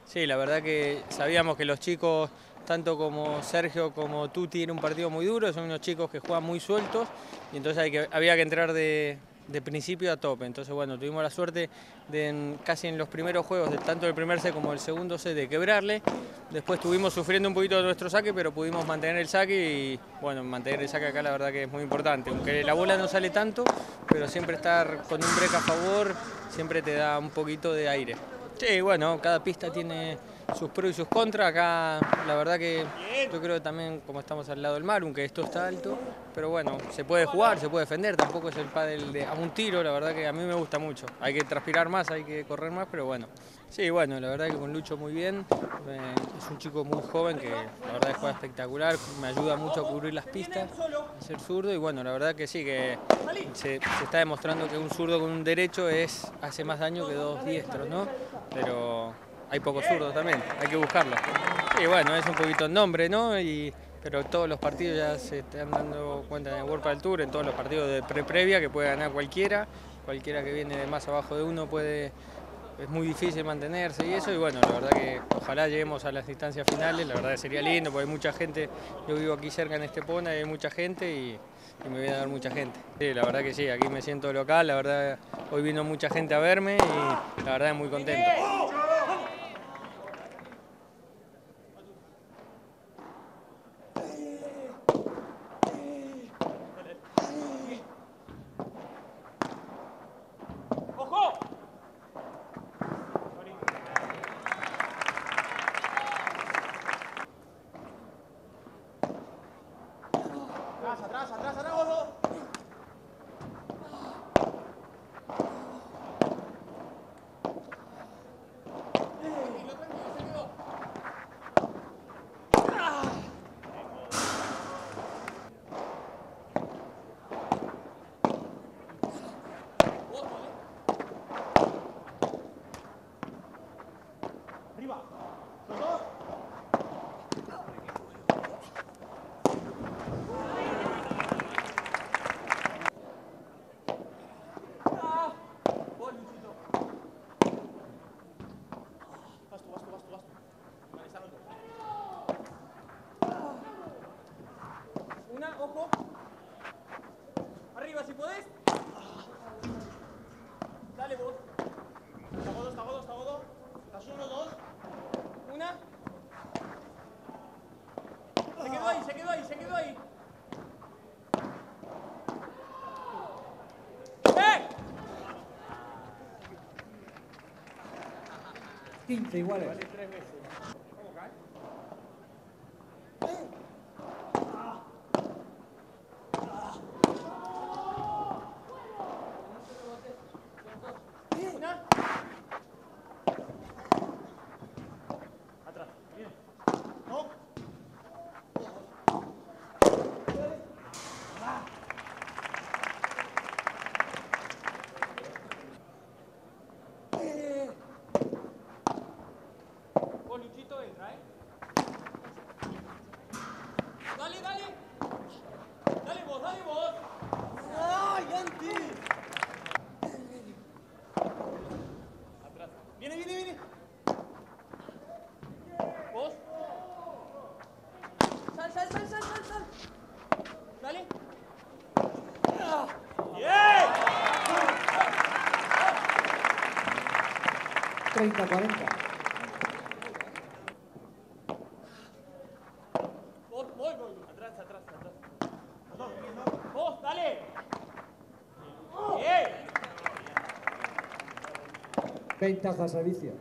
Sí, la verdad que sabíamos que los chicos, tanto como Sergio como Tuti, tienen un partido muy duro, son unos chicos que juegan muy sueltos y entonces había que entrar de principio a tope. Entonces, bueno, tuvimos la suerte de casi en los primeros juegos, tanto el primer set como el segundo set, de quebrarle. Después estuvimos sufriendo un poquito de nuestro saque, pero pudimos mantener el saque y, bueno, mantener el saque acá la verdad que es muy importante. Aunque la bola no sale tanto, pero siempre estar con un break a favor siempre te da un poquito de aire. Sí, bueno, cada pista tiene sus pros y sus contras. Acá la verdad que yo creo que también como estamos al lado del mar, aunque esto está alto, pero bueno, se puede jugar, se puede defender, tampoco es el pádel de a un tiro, la verdad que a mí me gusta mucho. Hay que transpirar más, hay que correr más, pero bueno. Sí, bueno, la verdad que con Lucho muy bien, es un chico muy joven que la verdad que juega espectacular, me ayuda mucho a cubrir las pistas, a ser zurdo y bueno, la verdad que sí, que se está demostrando que un zurdo con un derecho hace más daño que dos diestros, ¿no? Pero hay pocos zurdos también, hay que buscarlo. Sí, bueno, es un poquito el nombre, ¿no? Pero todos los partidos ya se están dando cuenta en el World Padel Tour, en todos los partidos de previa que puede ganar cualquiera que viene de más abajo de uno es muy difícil mantenerse y eso, y bueno, la verdad que ojalá lleguemos a las instancias finales, la verdad que sería lindo porque hay mucha gente, yo vivo aquí cerca en Estepona, hay mucha gente y me voy a dar mucha gente. Sí, la verdad que sí, aquí me siento local, la verdad hoy vino mucha gente a verme y la verdad muy contento. Atrás, atrás, atrás, atrás, arriba. Los dos. Vas tú, vas tú, vas tú, vas tú. Vale, están los dos. Una, ojo. Arriba si podés. Dale vos. Está godo, está godo, está godo. Estás uno, dos. Una. Se quedó ahí, se quedó ahí, se quedó ahí. ¡Eh! 15 iguales. Vale, 3 veces. ¿Cómo cae? Una. Atrás. Bien. No. Vos, Luchito, entra, Dale, dale. Dale vos, dale vos. ¡Ay, antes! Atrás. Viene, viene, viene. Vos. Sal, sal, sal, sal, sal, sal. Dale. ¡Bien! 30-40. Voy. Atrás, atrás, atrás. Vos, dale. Bien. Ventaja servicio.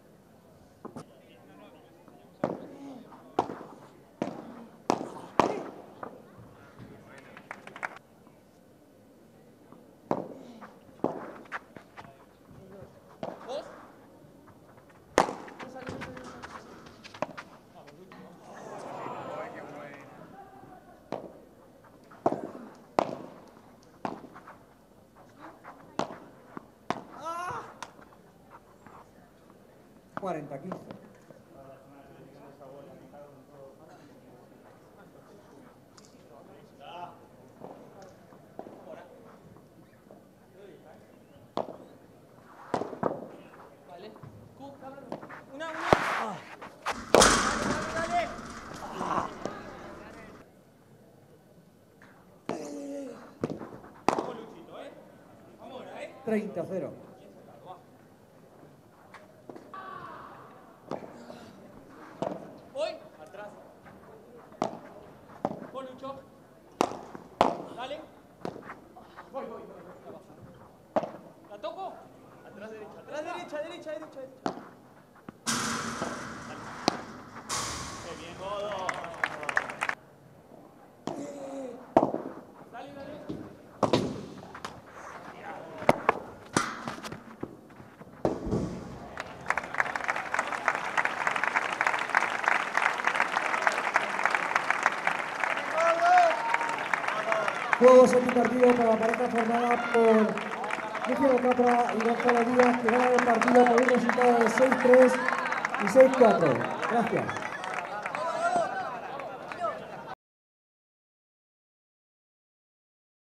Vos. ¡Ah! 40-15. Vale. Una. 30-0. Voy. Atrás. Voy, Lucho. Dale. Voy. ¿La toco? Atrás, derecha. Atrás, derecha. Qué bien, Godo. Dale. Juego semipartido para la pareja formada por Luciano Capra y Gonzalo Díaz, que ganan el partido por un resultado de 6-3 y 6-4. Gracias.